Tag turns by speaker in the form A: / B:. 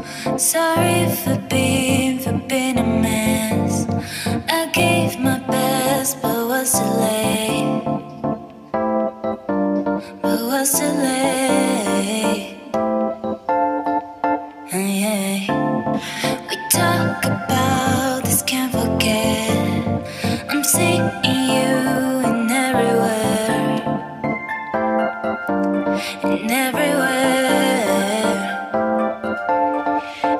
A: Sorry for being a mess. I gave my best, but was too late. But was too late. Yeah. We talk about this, can't forget. I'm seeing you in everywhere, in everywhere.